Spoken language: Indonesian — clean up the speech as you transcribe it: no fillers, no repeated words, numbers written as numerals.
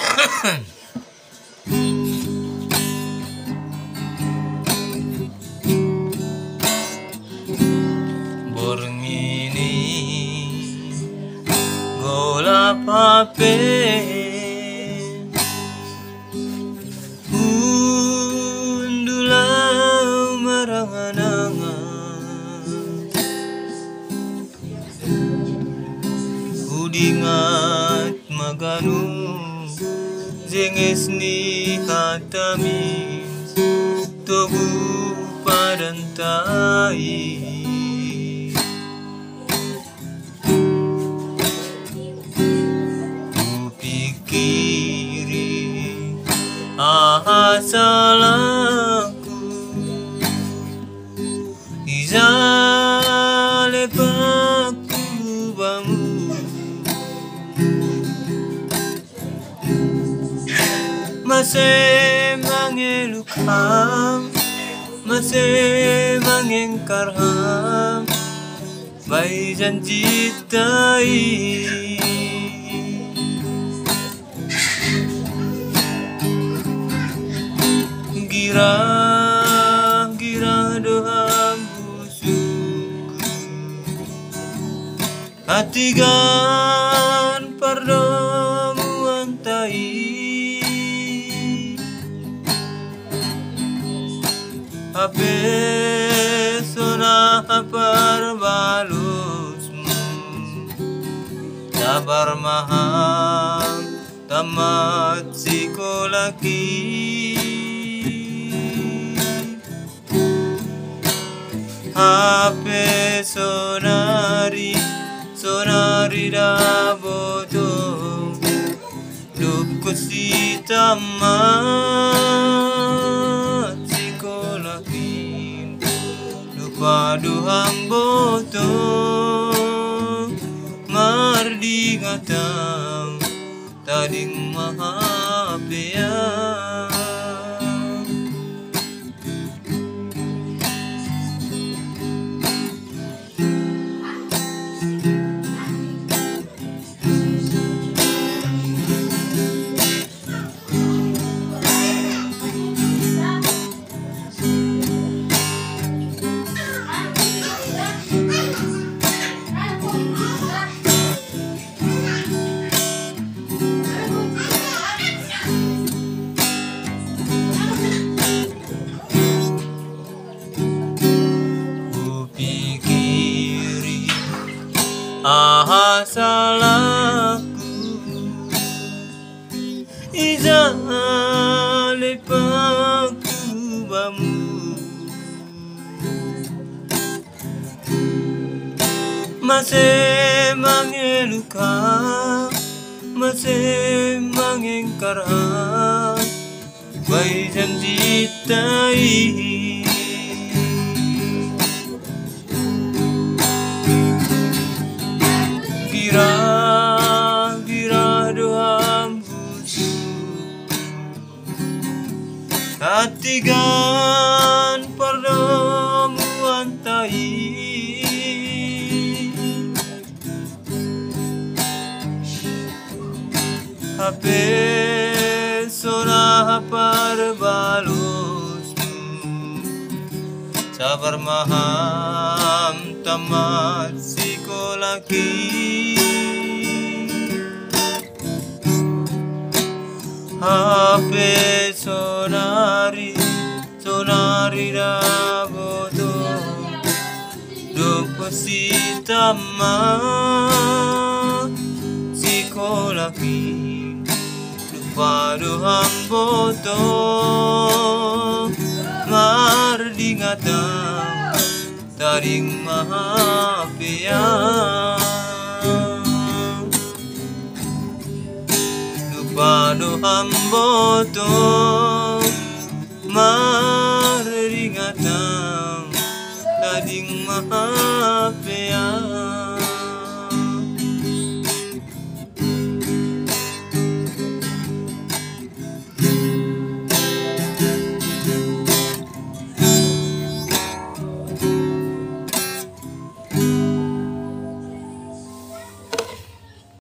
Borngini gola pape undulau maranganangan udingat maganu jenges ni hatami tobu padantai salahku izale paku bamu masih mengelukam masih mengengkarham bayi janji tai gira doa musuhku hatigan pertemuan tai ape sona perbalusmu sabar maham tamat psikolagi Hape sonari da boto Dupku si tamat psikologi lupa duhang boto mardi ngatang tading mahapea salahku izale paku bamu masih mengeluka masih mengengkar bayi janji tai gira doang hatigan pertemuan tai hape sona perbalusmu sabar maham tamat psikologi Hape sonari da boto Doko si tamat psikologi lupa dohang boto mardi ngatang taring mahapea doham boto maringatang tading mahal